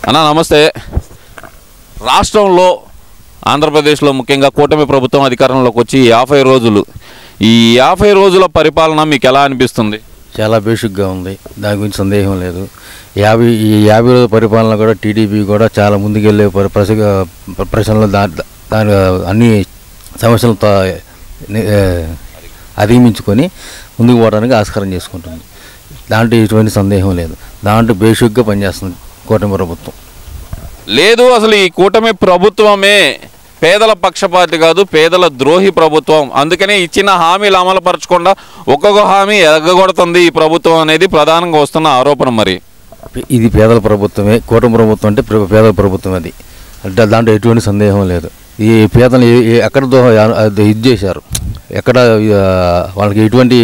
అన్నా నమస్తే. రాష్ట్రంలో ఆంధ్రప్రదేశ్లో ముఖ్యంగా కూటమి ప్రభుత్వం అధికారంలోకి వచ్చి 50 రోజులు. ఈ 50 రోజుల పరిపాలన మీకు ఎలా అనిపిస్తుంది? చాలా బేసిక్గా ఉంది, దాని గురించి సందేహం లేదు. ఈ 50 రోజుల పరిపాలన కూడా టీడీపీ కూడా చాలా ముందుకెళ్ళే ప్రశ్నలు దాని అన్ని సమస్యలతో అధిగమించుకొని ముందుకు పోవడానికి ఆస్కారం చేసుకుంటుంది. దాంట్లో ఎటువంటి సందేహం లేదు. దాంట్లో బేసిక్గా పనిచేస్తుంది కూటమి ప్రభుత్వం. లేదు, అసలు ఈ కూటమి ప్రభుత్వమే పేదల పక్షపాతి కాదు, పేదల ద్రోహి ప్రభుత్వం. అందుకనే ఇచ్చిన హామీలు అమలు పరచకుండా ఒక్కొక్క హామీ ఎగ్గొడుతుంది ఈ ప్రభుత్వం అనేది ప్రధానంగా వస్తున్న ఆరోపణ. మరి ఇది పేదల ప్రభుత్వమే, కూటమి ప్రభుత్వం అంటే పేదల ప్రభుత్వం. అది అంటే దాంట్లో ఎటువంటి సందేహం లేదు. ఈ పేదలు ఎక్కడ ఇది చేశారు, ఎక్కడ వాళ్ళకి ఎటువంటి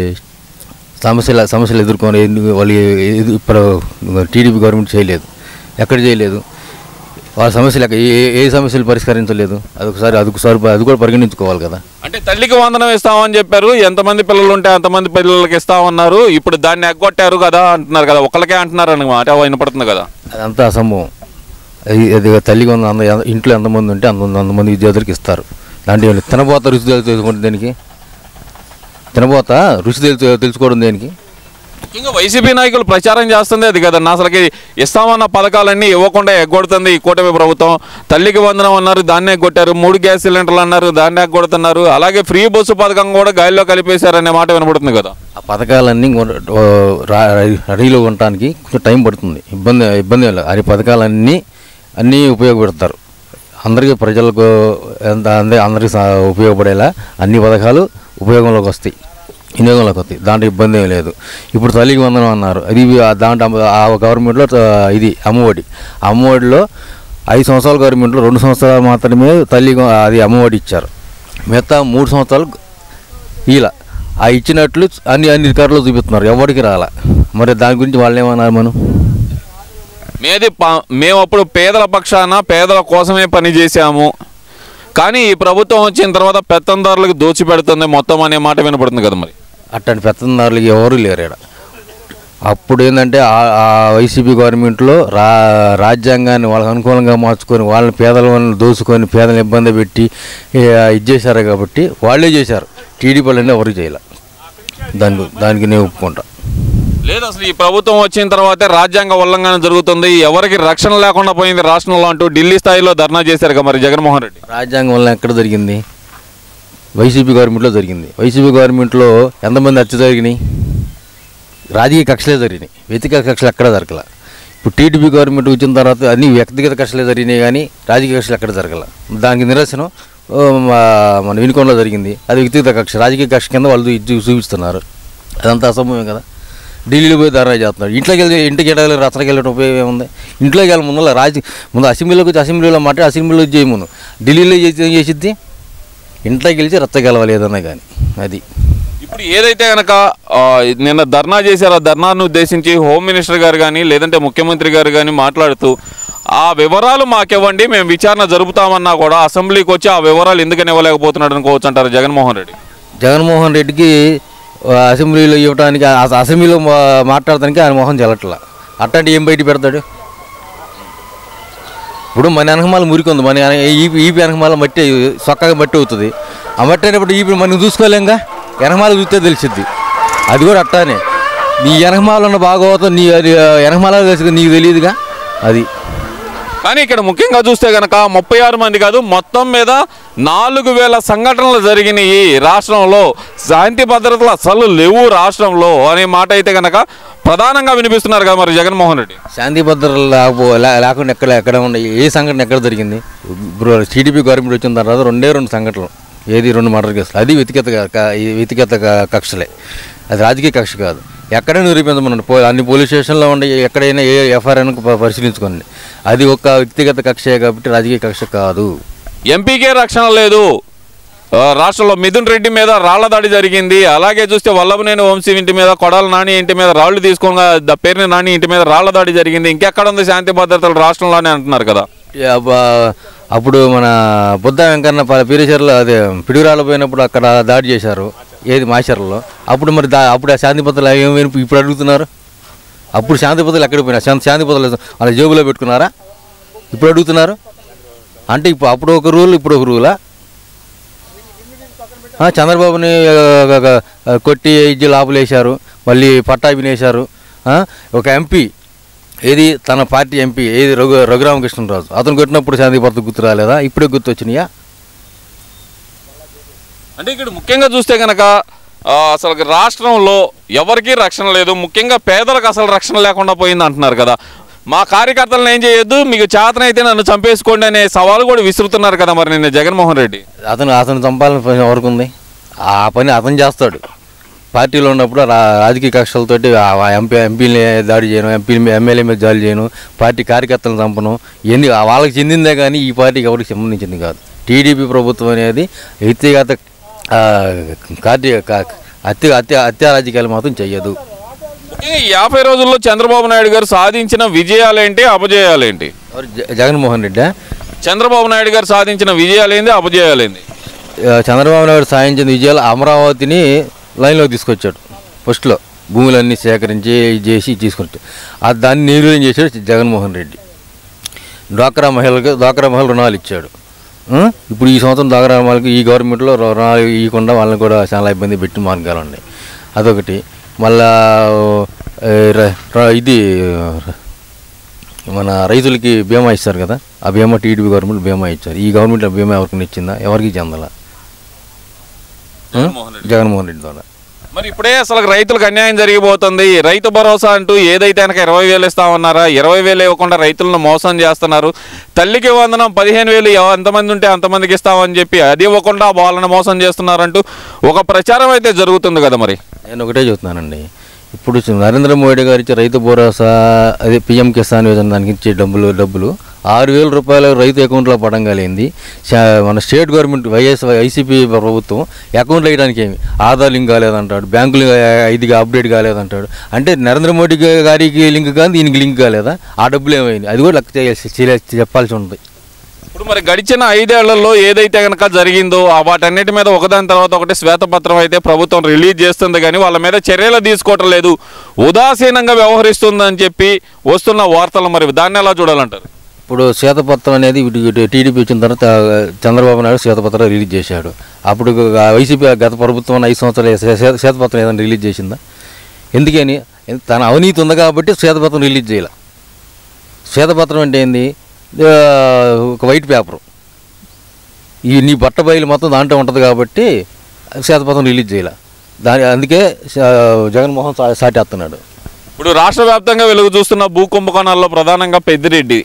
సమస్యలు ఎదుర్కొని వాళ్ళు ఇప్పుడు టీడీపీ గవర్నమెంట్ చేయలేదు, ఎక్కడ చేయలేదు. వాళ్ళ సమస్యలు ఏ సమస్యలు పరిష్కరించలేదు. అది కూడా పరిగణించుకోవాలి కదా. అంటే తల్లికి వందనం ఇస్తామని చెప్పారు, ఎంతమంది పిల్లలు ఉంటే అంతమంది పిల్లలకి ఇస్తామన్నారు. ఇప్పుడు దాన్ని ఎగ్గొట్టారు కదా అంటున్నారు కదా, ఒక్కరికే అంటున్నారు అన్నమాట, వినపడుతుంది కదా. అదంతా అసంభవం. అది తల్లికి వందనం ఇంట్లో ఎంతమంది ఉంటే అంతమంది విద్యార్థులకు ఇస్తారు. దాంట్లో తినబోత రుచి తెలుసుకోవడం దేనికి? తినబోత రుచి తెలుసుకోవడం దేనికి? ముఖ్యంగా వైసీపీ నాయకులు ప్రచారం చేస్తుంది అది కదన్నా. అసలుకి ఇస్తామన్న పథకాలన్నీ ఇవ్వకుండా ఎగ్గొడుతుంది ఈ కూటమి ప్రభుత్వం. తల్లికి వందనం అన్నారు, దాన్ని ఎగ్గొట్టారు. 3 గ్యాస్ సిలిండర్లు అన్నారు, దాన్ని ఎగ్గొడుతున్నారు. అలాగే ఫ్రీ బస్సు పథకం కూడా గాలిలో కలిపేశారనే మాట వినపడుతుంది కదా. ఆ పథకాలన్నీ రెడీలో ఉండటానికి కొంచెం టైం పడుతుంది, ఇబ్బంది లేదు. ఆ పథకాలన్నీ ఉపయోగపెడతారు. అందరికీ ప్రజలకు అందరికీ ఉపయోగపడేలా అన్ని పథకాలు వినియోగంలోకి వస్తాయి. దాంట్లో ఇబ్బంది ఏం లేదు. ఇప్పుడు తల్లికి వందనం అన్నారు, అది దాంట్లో ఆ గవర్నమెంట్లో ఇది అమ్మఒడిలో 5 సంవత్సరాల గవర్నమెంట్లో 2 సంవత్సరాలు మాత్రమే అది అమ్మఒడి ఇచ్చారు. మిగతా 3 సంవత్సరాలు ఇలా ఆ ఇచ్చినట్లు అన్ని రికార్డులో చూపిస్తున్నారు, ఎవరికి రాలా. మరి దాని గురించి వాళ్ళు ఏమన్నారు? మేము అప్పుడు పేదల పక్షాన పేదల కోసమే పనిచేసాము, కానీ ఈ ప్రభుత్వం వచ్చిన తర్వాత పెత్తందారులకు దోచిపెడుతుంది మొత్తం అనే మాట వినపడుతుంది కదా. మరి అట్లాంటి పెత్తందారులకు ఎవరు లేరు ఇక్కడ. అప్పుడు ఏంటంటే ఆ వైసీపీ గవర్నమెంట్లో రాజ్యాంగాన్ని వాళ్ళకి అనుకూలంగా మార్చుకొని వాళ్ళని పేదలను దోచుకొని పేదలను ఇబ్బంది పెట్టి ఇది చేశారు కాబట్టి వాళ్ళే చేశారు. టీడీపీ వాళ్ళని ఎవరు చేయాలి. దానికి నేను ఒప్పుకుంటా. లేదు, అసలు ఈ ప్రభుత్వం వచ్చిన తర్వాతే రాజ్యాంగ ఉల్లంఘన జరుగుతుంది, ఎవరికి రక్షణ లేకుండా పోయింది రాష్ట్రంలో అంటూ ఢిల్లీ స్థాయిలో ధర్నా చేశారు కదా మరి జగన్మోహన్ రెడ్డి. రాజ్యాంగం వల్ల ఎక్కడ జరిగింది? వైసీపీ గవర్నమెంట్లో జరిగింది. వైసీపీ గవర్నమెంట్లో ఎంతమంది హత్య జరిగినాయి? రాజకీయ కక్షలే జరిగినాయి, వ్యక్తిగత కక్షలు ఎక్కడ జరగల. ఇప్పుడు టీడీపీ గవర్నమెంట్ వచ్చిన తర్వాత అన్ని వ్యక్తిగత కక్షలే జరిగినాయి కానీ రాజకీయ కక్షలు ఎక్కడ జరగల. దానికి నిరసనం మన వినుకొండలో జరిగింది. అది వ్యక్తిగత కక్ష, రాజకీయ కక్ష కింద వాళ్ళు చూపిస్తున్నారు. అదంతా అసంభవం కదా. ఢిల్లీలో పోయి ధర్నా చేస్తున్నారు. ఇంటికి వెళ్ళాలి, రచనకి వెళ్ళడం ఉపయోగం ఏముంది? ఇంట్లోకి వెళ్ళి ముందు అసెంబ్లీలోకి వచ్చి అసెంబ్లీలో మాట్లాడి అసెంబ్లీలో చేయమును. ఢిల్లీలో చేసిద్ది ఇంట్లోకి గెలిచి రచ్చగలవాలి ఏదన్నా కానీ. అది ఇప్పుడు ఏదైతే కనుక నిన్న ధర్నా చేశారో ఆ ధర్నాను ఉద్దేశించి హోమ్ మినిస్టర్ గారు కానీ లేదంటే ముఖ్యమంత్రి గారు కానీ మాట్లాడుతూ ఆ వివరాలు మాకివ్వండి, మేము విచారణ జరుపుతామన్నా కూడా అసెంబ్లీకి వచ్చి ఆ వివరాలు ఎందుకని ఇవ్వలేకపోతున్నాడు అనుకోవచ్చు అంటారు జగన్మోహన్ రెడ్డికి అసెంబ్లీలో ఇవ్వడానికి అసెంబ్లీలో మాట్లాడటానికి ఆయన మొహం చెల్లట్లా. అట్లాంటి ఏం బయట పెడతాడు? ఇప్పుడు మన వెనకమాల మురికి ఉంది, మన ఈపీ వెనకమాల మట్టి చక్కగా మట్టి అవుతుంది. ఆ మట్టి అయినప్పుడు ఈపీ మనం చూసుకోలేంగా, వెనకమాల చూస్తే తెలిసిద్ది. అది కూడా అట్లానే నీ వెనకమాల ఉన్న భాగవతం నీ వెనకమాల తెలుసు, నీకు తెలియదుగా. అది కానీ ఇక్కడ ముఖ్యంగా చూస్తే కనుక 36 మంది కాదు, మొత్తం మీద 4000 సంఘటనలు జరిగినాయి రాష్ట్రంలో. శాంతి భద్రతలు అసలు లేవు రాష్ట్రంలో అనే మాట అయితే కనుక ప్రధానంగా వినిపిస్తున్నారు కదా మరి జగన్మోహన్ రెడ్డి. శాంతి భద్రతలు లేకుండా ఎక్కడ ఉన్నాయి? ఏ సంఘటన ఎక్కడ జరిగింది? ఇప్పుడు టీడీపీ గవర్నమెంట్ వచ్చిన తర్వాత 2 సంఘటనలు, ఏది 2 మర్డర్ కేసులు. అది వ్యక్తిగత కక్షలే, అది రాజకీయ కక్ష కాదు. ఎక్కడైనా నిరూపించమనండి, అన్ని పోలీస్ స్టేషన్లో ఉండి ఎక్కడైనా ఏ ఎఫ్ఐఆర్ పరిశీలించుకోండి. అది ఒక వ్యక్తిగత కక్షే కాబట్టి రాజకీయ కక్ష కాదు. ఎంపీకే రక్షణ లేదు రాష్ట్రంలో. మిథున్ రెడ్డి మీద రాళ్ల దాడి జరిగింది. అలాగే చూస్తే వల్లభనేని వంశీ ఇంటి మీద, కొడాల నాని ఇంటి మీద రాళ్లు తీసుకొని పేరుని నాని ఇంటి మీద రాళ్ల దాడి జరిగింది. ఇంకెక్కడ ఉంది శాంతి భద్రతలు రాష్ట్రంలోనే అంటున్నారు కదా. అప్పుడు మన బుద్ధ వెంకన్న పీరేశ్వర్లో అదే పిడుగురాళ్ళు పోయినప్పుడు అక్కడ దాడి చేశారు, ఏది మాచర్లలో. అప్పుడు మరి అప్పుడు ఆ శాంతి భద్రతలు ఏమైనా ఇప్పుడు అడుగుతున్నారు? అప్పుడు శాంతి పదవులు ఎక్కడ పోయినా శాంతి పదవులు వాళ్ళ జేబులో పెట్టుకున్నారా? ఇప్పుడు అడుగుతున్నారు అంటే ఇప్పుడు అప్పుడు ఒక రూల్ ఇప్పుడు ఒక రూలా? చంద్రబాబుని కొట్టి ఇజ్జి లోపల వేశారు, మళ్ళీ పట్టాభి వేశారు. ఒక ఎంపీ ఏది తన పార్టీ ఎంపీ ఏది రఘురామకృష్ణరాజు అతను కొట్టినప్పుడు శాంతి భద్రత గుర్తు రాలేదా? ఇప్పుడే గుర్తు వచ్చినాయా? అంటే ఇక్కడ ముఖ్యంగా చూస్తే కనుక అసలు రాష్ట్రంలో ఎవరికీ రక్షణ లేదు, ముఖ్యంగా పేదలకు అసలు రక్షణ లేకుండా పోయింది అంటున్నారు కదా. మా కార్యకర్తలను ఏం చేయొద్దు, మీకు చేతనైతే నన్ను చంపేసుకోండి అనే సవాలు కూడా విసురుతున్నారు కదా మరి నిన్న జగన్మోహన్ రెడ్డి. అతను చంపాలని పని ఎవరికి ఉంది? ఆ పని అతను చేస్తాడు. పార్టీలో ఉన్నప్పుడు రాజకీయ కక్షలతోటి ఎంపీని దాడి చేయను, ఎమ్మెల్యే మీద దాడి చేయను, పార్టీ కార్యకర్తలను చంపను, ఇవన్నీ వాళ్ళకి చెందిందే కానీ ఈ పార్టీకి ఎవరికి సంబంధించింది కాదు. టీడీపీ ప్రభుత్వం అనేది వ్యక్తిగత హత్యా రాజకీయాలు మాత్రం చెయ్యదు. 50 రోజుల్లో చంద్రబాబు నాయుడు గారు సాధించిన విజయాలేంటి, అపజయాలేంటి? జగన్మోహన్ రెడ్డి చంద్రబాబు నాయుడు గారు సాధించిన విజయాలేంది, అపజయాలేంది? చంద్రబాబు నాయుడు సాధించిన విజయాలు అమరావతిని లైన్లోకి తీసుకొచ్చాడు. ఫస్ట్లో భూములన్నీ సేకరించి చేసి తీసుకొచ్చాడు. దాన్ని నిర్వీర్యం చేశాడు జగన్మోహన్ రెడ్డి. డ్వాక్రా మహిళలు రుణాలు ఇచ్చాడు. ఇప్పుడు ఈ సంవత్సరం డ్వాక్రా మహిళలకు ఈ గవర్నమెంట్లో రుణాలు ఇవ్వకుండా వాళ్ళని కూడా చాలా ఇబ్బంది పెట్టిన మార్గాలు ఉన్నాయి. అదొకటి. మళ్ళా ఇది మన రైతులకి బీమా ఇస్తారు కదా, ఆ బీమా టీడీపీ గవర్నమెంట్ బీమా ఇచ్చారు. ఈ గవర్నమెంట్ బీమా ఎవరికి ఇచ్చిందా? ఎవరికి చెందాల? జగన్మోహన్ రెడ్డి ద్వారా. మరి ఇప్పుడే అసలు రైతులకు అన్యాయం జరిగిపోతుంది. రైతు భరోసా అంటూ ఏదైతే కనుక 20,000 ఇస్తామన్నారా, 20,000 ఇవ్వకుండా రైతులను మోసం చేస్తున్నారు. తల్లికి వందనం 15,000 ఎంతమంది ఉంటే అంతమందికి ఇస్తామని చెప్పి అది ఇవ్వకుండా వాళ్ళని మోసం చేస్తున్నారంటూ ఒక ప్రచారం అయితే జరుగుతుంది కదా. మరి నేను ఒకటే చెబుతున్నానండి, ఇప్పుడు నరేంద్ర మోడీ గారు ఇచ్చే రైతు భరోసా అదే పిఎం కిసాన్ యోజన దానికి ఇచ్చే డబ్బులు 6,000 రూపాయలు రైతు అకౌంట్లో పడంగాలేంది. మన స్టేట్ గవర్నమెంట్ వైసీపీ ప్రభుత్వం అకౌంట్లో వేయడానికి ఏమి ఆధార్ లింక్ కాలేదంటాడు, బ్యాంకులు ఇదిగా అప్డేట్ కాలేదంటాడు. అంటే నరేంద్ర మోడీ గారికి లింక్ కానీ దీనికి లింక్ కాలేదా? ఆ డబ్బులు ఏమైంది? అది కూడా లెక్క చెప్పాల్సి ఉంటుంది. ఇప్పుడు మరి గడిచిన 5 ఏళ్లలో ఏదైతే కనుక జరిగిందో వాటన్నిటి మీద ఒకదాని తర్వాత ఒకటి శ్వేతపత్రం అయితే ప్రభుత్వం రిలీజ్ చేస్తుంది, కానీ వాళ్ళ మీద చర్యలు తీసుకోవటం లేదు, ఉదాసీనంగా వ్యవహరిస్తుందని చెప్పి వస్తున్న వార్తలు. మరి దాన్ని ఎలా చూడాలంటారు? ఇప్పుడు శ్వేతపత్రం అనేది టీడీపీ వచ్చిన తర్వాత చంద్రబాబు నాయుడు శ్వేతపత్రం రిలీజ్ చేశాడు. అప్పుడు వైసీపీ గత ప్రభుత్వం 5 సంవత్సరాలు శ్వేతపత్రం ఏదైనా రిలీజ్ చేసిందా? ఎందుకని? తన అవినీతి ఉంది కాబట్టి శ్వేతపత్రం రిలీజ్ చేయాలి. శ్వేతపత్రం అంటే ఏంది? ఒక వైట్ పేపరు, ఈ నీ బట్ట బయలు మొత్తం దాంట్లో ఉంటుంది కాబట్టి శ్వేతపత్రం రిలీజ్ చేయాలి. అందుకే జగన్మోహన్ సాటేస్తున్నాడు. ఇప్పుడు రాష్ట్ర వ్యాప్తంగా వెలుగు చూస్తున్న భూ కుంభకోణాల్లో ప్రధానంగా పెద్దిరెడ్డి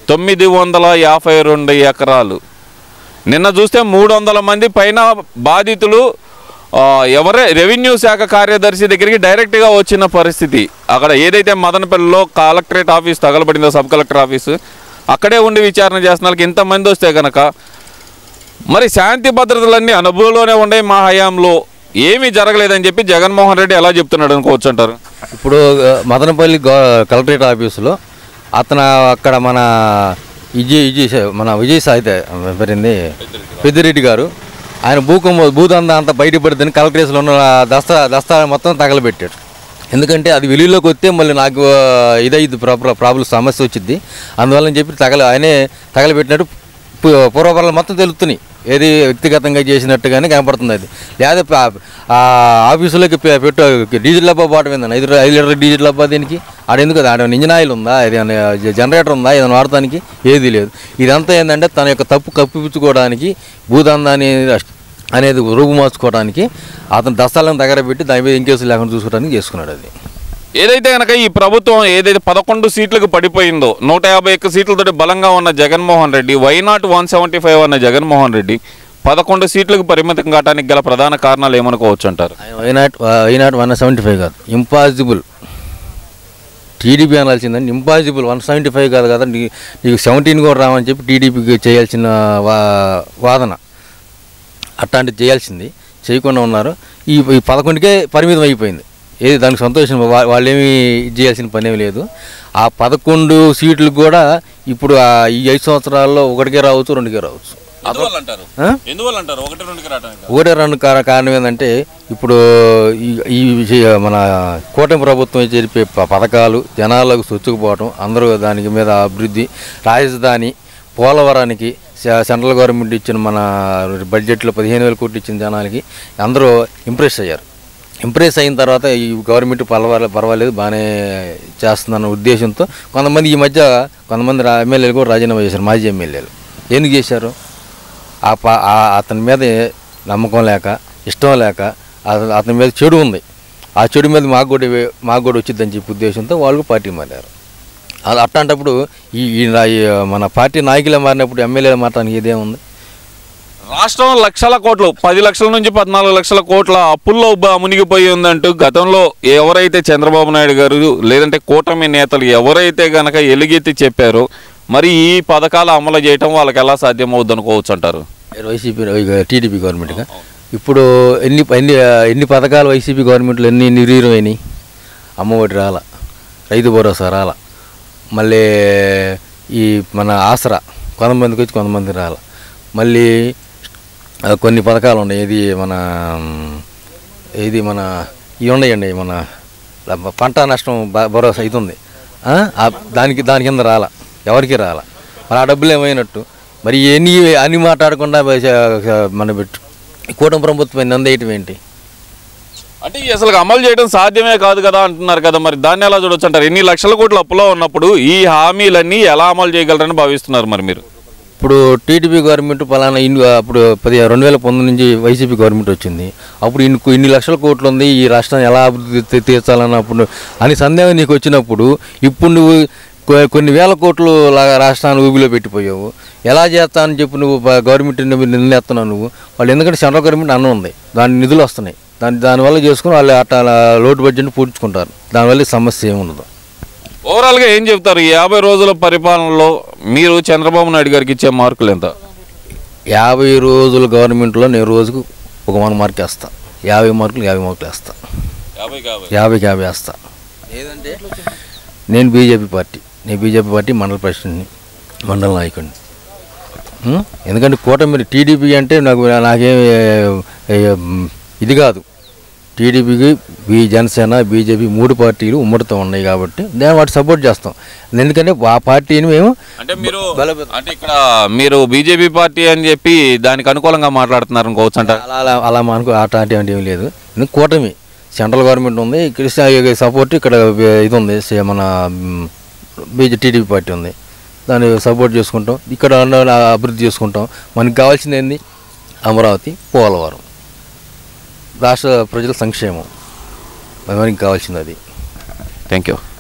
952 ఎకరాలు. నిన్న చూస్తే 300 మంది పైన బాధితులు రెవెన్యూ శాఖ కార్యదర్శి దగ్గరికి డైరెక్ట్గా వచ్చిన పరిస్థితి. అక్కడ ఏదైతే మదనపల్లిలో కలెక్టరేట్ ఆఫీస్ తగలబడిందో, సబ్ కలెక్టర్ ఆఫీసు, అక్కడే ఉండి విచారణ చేస్తున్న ఇంతమంది వస్తే కనుక మరి శాంతి భద్రతలన్నీ అనుభవంలోనే ఉన్నాయి. మా హయాంలో ఏమీ జరగలేదని చెప్పి జగన్మోహన్ రెడ్డి ఎలా చెప్తున్నాడు అనుకోవచ్చు అంటారు? ఇప్పుడు మదనపల్లి కలెక్టరేట్ ఆఫీసులో అతను అక్కడ మన విజయసాయితే పేరింది పెద్దిరెడ్డి గారు, ఆయన భూదందా అంతా బయటపడుతుంది కలెక్టరేట్స్లో ఉన్న దస్తా మొత్తం తగలబెట్టాడు. ఎందుకంటే అది వెలుగులోకి వస్తే మళ్ళీ నాకు ఇదైద్ది ప్రాబ్లం సమస్య వచ్చింది, అందువల్ల చెప్పి ఆయనే తగలబెట్టినట్టు పూర్వపరాలు మొత్తం తెలుస్తున్నాయి. ఏది వ్యక్తిగతంగా చేసినట్టుగానే కనపడుతుంది. అది లేదా ఆఫీసులోకి డీజిల్ డబ్బా పోవటం ఏందండి, 5 లీటర్ డీజిల్ డబ్బా దీనికి ఆడెందుకు? ఆడ ఇంజిన్ ఆయిల్ ఉందా, ఏదైనా జనరేటర్ ఉందా, ఏదైనా వాడటానికి? ఏది లేదు. ఇదంతా ఏంటంటే తన యొక్క తప్పు కప్పిపుచ్చుకోవడానికి, భూదందాన్ని అనేది రూపు మార్చుకోవడానికి అతను దస్తాలను దగ్గర పెట్టి దాని మీద ఇంకేసులు లేకుండా చూసుకోవడానికి చేసుకున్నాడు. అది ఏదైతే కనుక ఈ ప్రభుత్వం ఏదైతే 11 సీట్లకు పడిపోయిందో, 151 సీట్లతో బలంగా ఉన్న జగన్మోహన్ రెడ్డి, వైనాట్ 175 అన్న జగన్మోహన్ రెడ్డి 11 సీట్లకు పరిమితం కావడానికి గల ప్రధాన కారణాలు ఏమనుకోవచ్చు అంటారు? వైనాట్ 175 కాదు, ఇంపాసిబుల్. TDP అనాల్సిందని impossible. 175 కాదు కదా, నీకు 17 కూడా రావని చెప్పి టీడీపీకి చేయాల్సిన వాదన అట్లాంటిది చేయాల్సింది చేయకుండా ఉన్నారు. ఈ 11కే పరిమితం అయిపోయింది. ఏది దానికి సంతోషం, వాళ్ళేమీ చేయాల్సిన పని ఏమి లేదు. ఆ 11 సీట్లు కూడా ఇప్పుడు ఈ 5 సంవత్సరాల్లో 1కే రావచ్చు, 2కే రావచ్చు. ఒకటే రెండు కారణం ఏంటంటే ఇప్పుడు ఈ మన కూటమి ప్రభుత్వం జరిపే పథకాలు జనాలకు సొచ్చుకుపోవటం, అందరూ దానికి మీద అభివృద్ధి, రాజధాని, పోలవరానికి సెంట్రల్ గవర్నమెంట్ ఇచ్చిన మన బడ్జెట్లో 15,000 కోట్లు ఇచ్చిన జనాలకి అందరూ ఇంప్రెస్ అయ్యారు. ఇంప్రెస్ అయిన తర్వాత ఈ గవర్నమెంట్ పర్వాలేదు బాగానే చేస్తుందన్న ఉద్దేశంతో కొంతమంది ఈ మధ్య కొంతమంది ఎమ్మెల్యేలు కూడా రాజీనామా చేశారు. మాజీ ఎమ్మెల్యేలు ఎందుకు చేశారు? అతని మీద నమ్మకం లేక, ఇష్టం లేక, అతని మీద చెడు ఉంది, ఆ చెడు మీద మాకు కూడా వచ్చిందని చెప్పి ఉద్దేశంతో వాళ్ళు పార్టీ మారారు. అట్లాంటప్పుడు ఈ మన పార్టీ నాయకులే మారినప్పుడు ఎమ్మెల్యేలు మారడానికి ఇదేముంది? రాష్ట్రం లక్షల కోట్లు, 10 లక్షల నుంచి 14 లక్షల కోట్ల అప్పుల్లో మునిగిపోయి ఉందంటూ గతంలో ఎవరైతే చంద్రబాబు నాయుడు గారు లేదంటే కూటమి నేతలు ఎవరైతే గనక ఎలుగెత్తి చెప్పారో, మరి ఈ పథకాలు అమలు చేయటం వాళ్ళకి ఎలా సాధ్యమవుద్ది అనుకోవచ్చు అంటారు? వైసీపీ టీడీపీ గవర్నమెంట్గా ఇప్పుడు ఎన్ని పథకాలు వైసీపీ గవర్నమెంట్లో ఎన్ని నిర్వీర్యమైనాయి? అమ్మఒడి రాల, రైతు భరోసా రాల, మళ్ళీ ఈ మన ఆసరా కొంతమందికి వచ్చి కొంతమందికి రాల, మళ్ళీ కొన్ని పథకాలు ఉన్నాయి. ఇది మన ఇవి ఉన్నాయండి, మన పంట నష్టం భరోసా ఇది ఉంది, దాని కింద రాల, ఎవరికి రాల. మరి ఆ డబ్బులు ఏమైనట్టు? మరి అన్ని మాట్లాడకుండా మన కూటమి ప్రభుత్వం నందేయటం ఏంటి? అంటే అసలు అమలు చేయడం సాధ్యమే కాదు కదా అంటున్నారు కదా, మరి దాన్ని ఎలా చూడొచ్చు అంటారు? ఎన్ని లక్షల కోట్ల అప్పులో ఉన్నప్పుడు ఈ హామీలన్నీ ఎలా అమలు చేయగలరని భావిస్తున్నారు మరి మీరు? ఇప్పుడు టీడీపీ గవర్నమెంట్ పలానా అప్పుడు 2019 నుంచి వైసీపీ గవర్నమెంట్ వచ్చింది. అప్పుడు ఇన్ని లక్షల కోట్లు ఉంది, ఈ రాష్ట్రాన్ని ఎలా అభివృద్ధి తీర్చాలన్నప్పుడు అని సందేహం నీకు వచ్చినప్పుడు ఇప్పుడు నువ్వు కొన్ని వేల కోట్లు రాష్ట్రాన్ని ఊబిలో పెట్టిపోయావు. ఎలా చేస్తానని చెప్పి నువ్వు గవర్నమెంట్ నిర్ణయిస్తున్నావు నువ్వు. వాళ్ళు ఎందుకంటే సెంట్రల్ గవర్నమెంట్ అన్నం ఉంది, దాని నిధులు వస్తున్నాయి, దానివల్ల చేసుకుని వాళ్ళు అట్లా లోటు బడ్జెట్ని పూడ్చుకుంటారు. దానివల్ల సమస్య ఏముండదు. ఓవరాల్గా ఏం చెప్తారు? 50 రోజుల పరిపాలనలో మీరు చంద్రబాబు నాయుడు గారికి ఇచ్చే మార్కులు ఎంత? 50 రోజుల గవర్నమెంట్లో నేను రోజుకు ఒక 1 మార్క్ వేస్తా. 50 మార్కులు 50 మార్కులు వేస్తా. 50 వేస్తా. ఏదంటే నేను బీజేపీ పార్టీ మండల ప్రెసిడెంట్ని, మండల నాయకుడిని. ఎందుకంటే కూటమి టీడీపీ అంటే నాకేం ఇది కాదు. టీడీపీకి జనసేన, బీజేపీ 3 పార్టీలు ఉమ్మడితో ఉన్నాయి కాబట్టి నేను వాటి సపోర్ట్ చేస్తాం. ఎందుకంటే ఆ పార్టీని మేము అంటే ఇక్కడ మీరు బీజేపీ పార్టీ అని చెప్పి దానికి అనుకూలంగా మాట్లాడుతున్నారు అనుకోవచ్చు అంట. అలా మనకు అట్లాంటి అంటే ఏమి లేదు. కూటమి సెంట్రల్ గవర్నమెంట్ ఉంది, ఇక్కడ సపోర్ట్ ఇక్కడ ఇది ఉంది, మన టీడీపీ పార్టీ ఉంది, దాన్ని సపోర్ట్ చేసుకుంటాం. ఇక్కడ అభివృద్ధి చేసుకుంటాం. మనకు కావాల్సింది ఏంది? అమరావతి, పోలవరం, రాష్ట్ర ప్రజల సంక్షేమం మనకి కావాల్సింది అది. Thank you.